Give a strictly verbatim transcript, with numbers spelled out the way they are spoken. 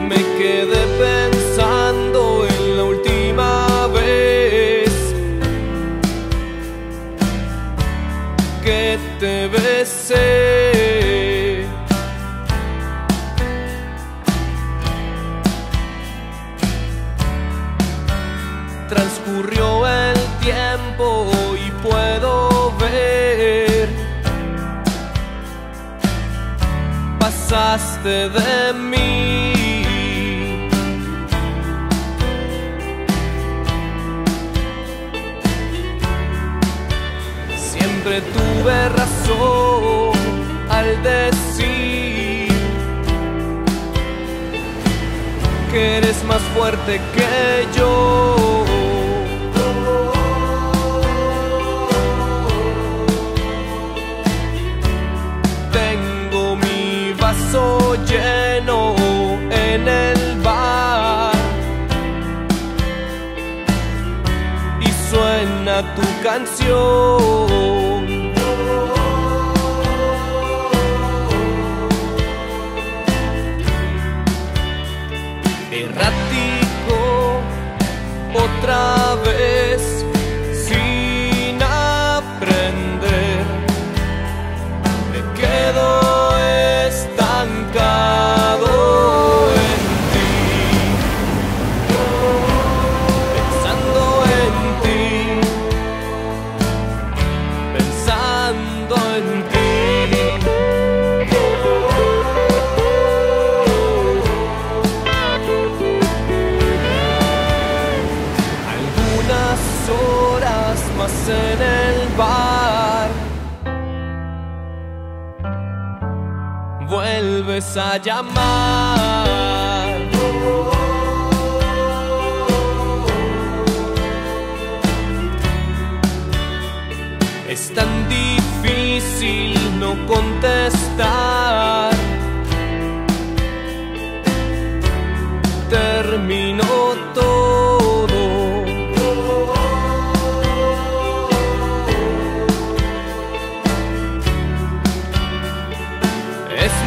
Me quedé pensando en la última vez que te besé. Transcurrió el tiempo y puedo ver, pasaste de mí. Siempre tuve razón al decir que eres más fuerte que yo. Tengo mi vaso lleno en el bar y suena tu canción. Errático otra vez, sin aprender, me quedo estancado en ti, pensando en ti, pensando en ti. Horas más en el bar, vuelves a llamar. Es tan difícil no contestar. Terminó todo. Es